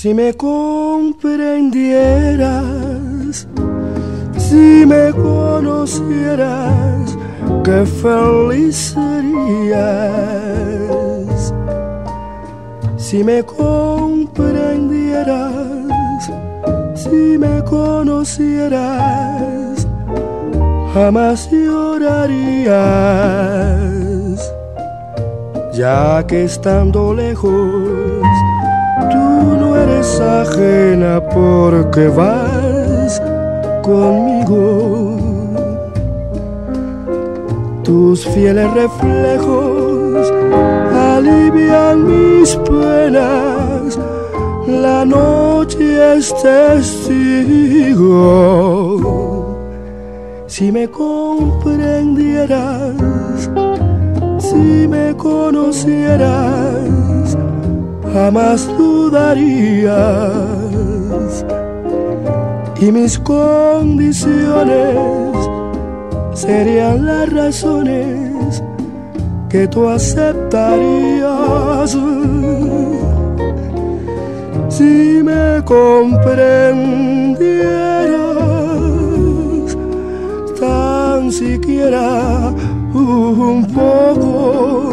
Si me comprendieras, si me conocieras, qué feliz serías. Si me comprendieras, si me conocieras, jamás llorarías, ya que estando lejos tú no eres ajena porque vas conmigo. Tus fieles reflejos alivian mis penas, la noche es testigo. Si me comprendieras, si me conocieras, jamás dudarías, y mis condiciones serían las razones que tú aceptarías. Si me comprendieras, tan siquiera un poco,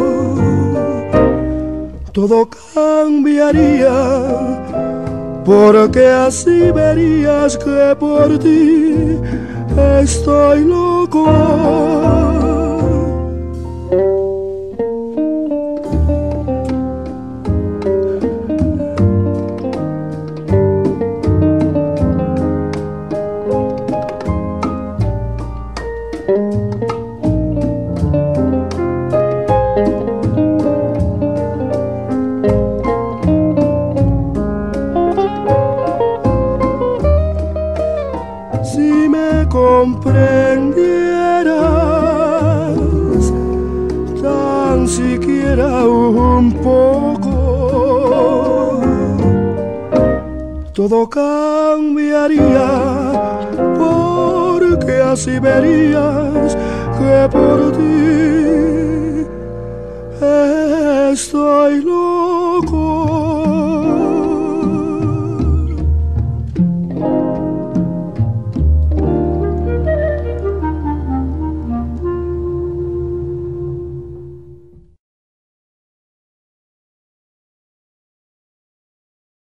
todo cambiaría, porque así verías que por ti estoy loco. Si me comprendieras, tan siquiera un poco, todo cambiaría, porque así verías que por ti estoy loco.